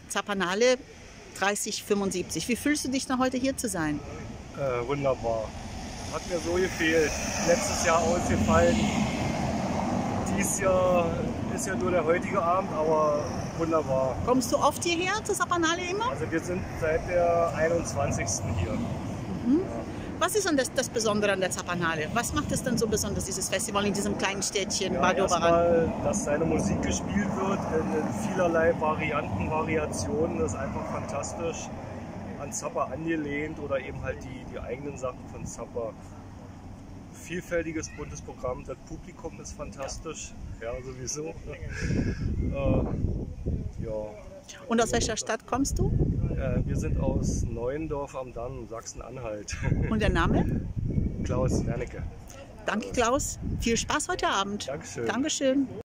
Zappanale 3075. Wie fühlst du dich denn heute hier zu sein? Wunderbar. Hat mir so gefehlt. Letztes Jahr ausgefallen. Dieses Jahr ist ja nur der heutige Abend, aber wunderbar. Kommst du oft hierher zur Zappanale immer? Also wir sind seit der 21. hier. Mhm. Was ist denn das Besondere an der Zappanale? Was macht es denn so besonders, dieses Festival in diesem kleinen Städtchen Bad Doberan? Erstmal, dass seine Musik gespielt wird in vielerlei Varianten, Variationen, ist einfach fantastisch. An Zappa angelehnt oder eben halt die eigenen Sachen von Zappa. Vielfältiges, buntes Programm, das Publikum ist fantastisch, ja sowieso. Ja. Und aus welcher Stadt kommst du? Wir sind aus Neuendorf am Damm, Sachsen-Anhalt. Und der Name? Klaus Wernicke. Danke Klaus, viel Spaß heute Abend. Dankeschön. Dankeschön.